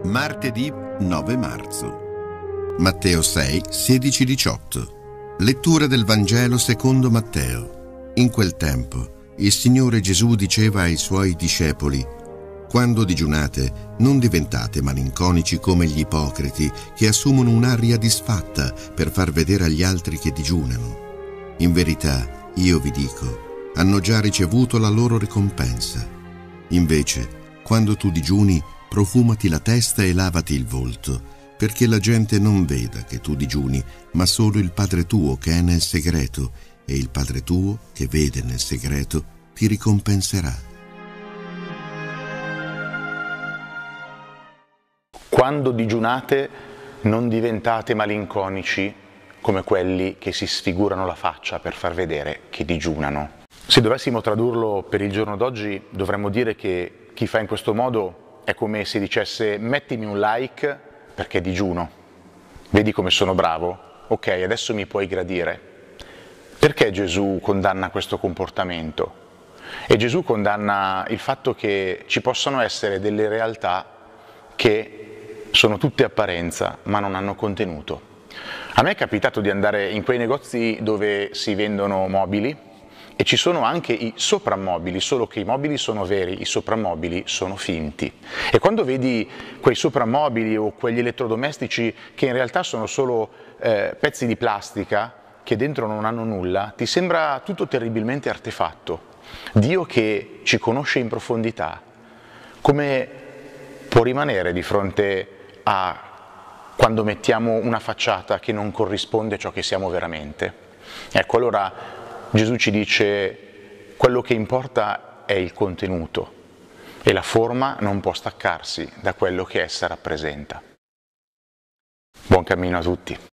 Martedì 9 marzo. Matteo 6, 16-18. Lettura del Vangelo secondo Matteo. In quel tempo il Signore Gesù diceva ai Suoi discepoli: «Quando digiunate, non diventate malinconici come gli ipocriti che assumono un'aria disfatta per far vedere agli altri che digiunano. In verità, io vi dico, hanno già ricevuto la loro ricompensa. Invece, quando tu digiuni, profumati la testa e lavati il volto, perché la gente non veda che tu digiuni, ma solo il Padre tuo che è nel segreto, e il Padre tuo che vede nel segreto ti ricompenserà». Quando digiunate, non diventate malinconici come quelli che si sfigurano la faccia per far vedere che digiunano. Se dovessimo tradurlo per il giorno d'oggi, dovremmo dire che chi fa in questo modo è come se dicesse: mettimi un like perché digiuno. Vedi come sono bravo? Ok, adesso mi puoi gradire. Perché Gesù condanna questo comportamento? E Gesù condanna il fatto che ci possano essere delle realtà che sono tutte apparenza ma non hanno contenuto. A me è capitato di andare in quei negozi dove si vendono mobili e ci sono anche i soprammobili, solo che i mobili sono veri, i soprammobili sono finti. E quando vedi quei soprammobili o quegli elettrodomestici che in realtà sono solo pezzi di plastica che dentro non hanno nulla, ti sembra tutto terribilmente artefatto. Dio, che ci conosce in profondità, come può rimanere di fronte a quando mettiamo una facciata che non corrisponde a ciò che siamo veramente? Ecco, allora Gesù ci dice: quello che importa è il contenuto e la forma non può staccarsi da quello che essa rappresenta. Buon cammino a tutti.